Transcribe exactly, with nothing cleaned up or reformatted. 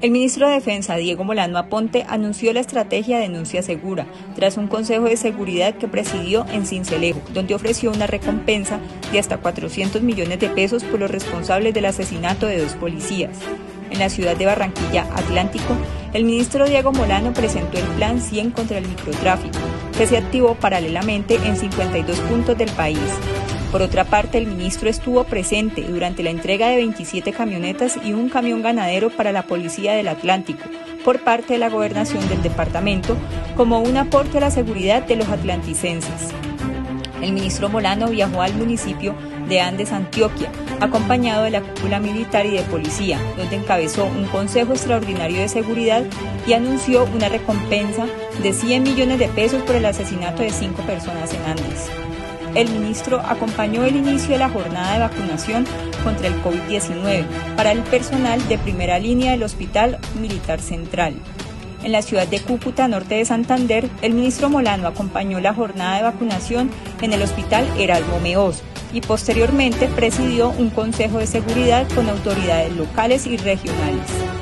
El ministro de Defensa, Diego Molano Aponte, anunció la estrategia Denuncia Segura, tras un consejo de seguridad que presidió en Sincelejo, donde ofreció una recompensa de hasta cuatrocientos millones de pesos por los responsables del asesinato de dos policías. En la ciudad de Barranquilla, Atlántico, el ministro Diego Molano presentó el Plan cien contra el microtráfico, que se activó paralelamente en cincuenta y dos puntos del país. Por otra parte, el ministro estuvo presente durante la entrega de veintisiete camionetas y un camión ganadero para la Policía del Atlántico, por parte de la Gobernación del departamento, como un aporte a la seguridad de los atlanticenses. El ministro Molano viajó al municipio de Andes, Antioquia, acompañado de la cúpula militar y de policía, donde encabezó un consejo extraordinario de seguridad y anunció una recompensa de cien millones de pesos por el asesinato de cinco personas en Andes. El ministro acompañó el inicio de la jornada de vacunación contra el COVID diecinueve para el personal de primera línea del Hospital Militar Central. En la ciudad de Cúcuta, norte de Santander, el ministro Molano acompañó la jornada de vacunación en el Hospital Erasmo Meós y posteriormente presidió un consejo de seguridad con autoridades locales y regionales.